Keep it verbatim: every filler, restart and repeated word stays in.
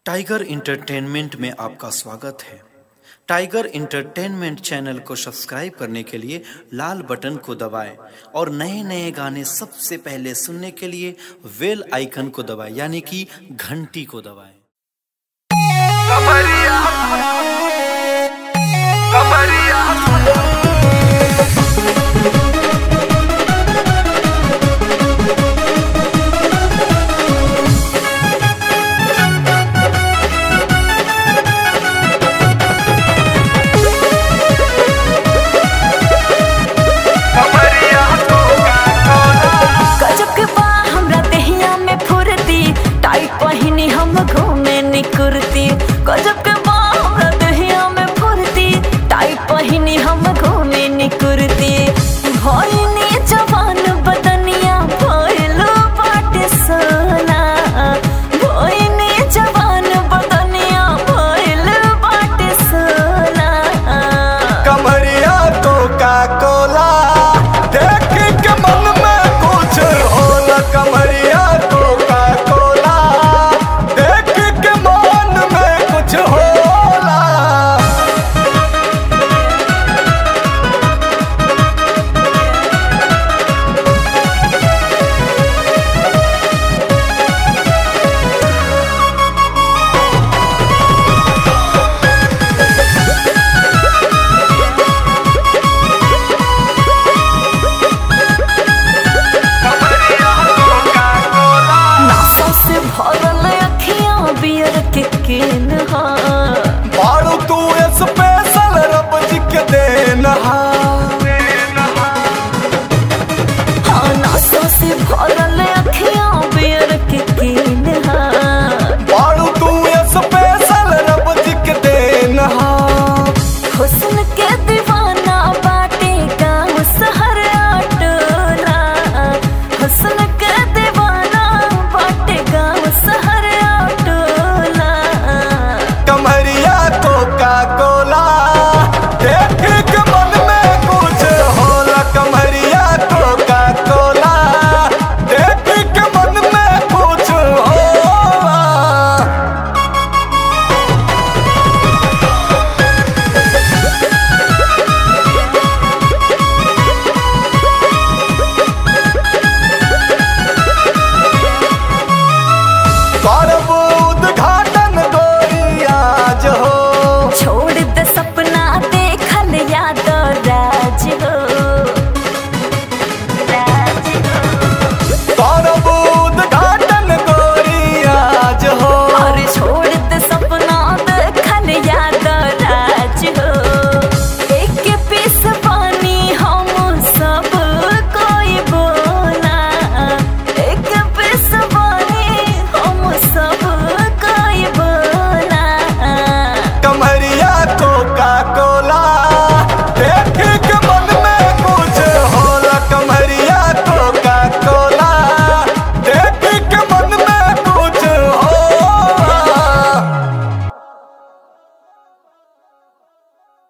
Tiger entertainment में आपका स्वागत है। टाइगर इंटरटेनमेंट चैनल को सब्सक्राइब करने के लिए लाल बटन को दबाएं और नए नए गाने सबसे पहले सुनने के लिए बेल आइकन को दबाएं, यानी कि घंटी को दबाएं। कमरिया, कमरिया। गजब के बाहर दहिया में फुर्ती, टाइट पहिनी हम घूमे निकुरती। भइनी जवान बदनिया भइलो बाटे सोना, भइनी जवान बदनिया भइलो बाटे सोना। कमरिया तो का कोला देख के मन में कुछ होला, कमरिया तो का कोला देख के मन में कुछ होला। नासा से भरल अखियां बियर के केन हा,